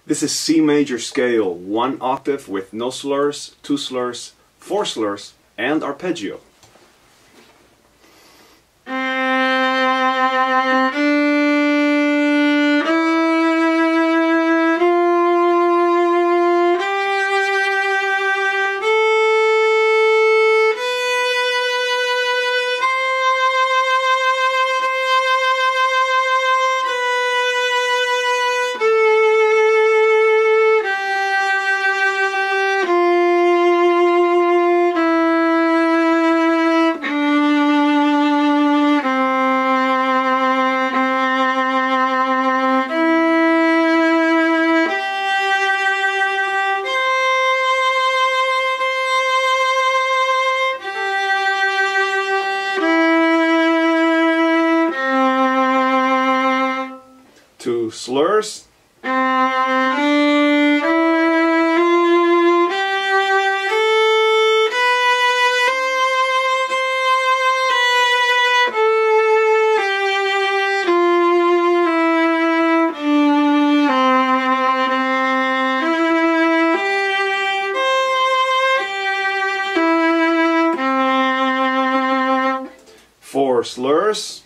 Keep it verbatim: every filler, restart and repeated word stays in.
This is C major scale, one octave with no slurs, two slurs, four slurs, and arpeggio. Two slurs, four slurs,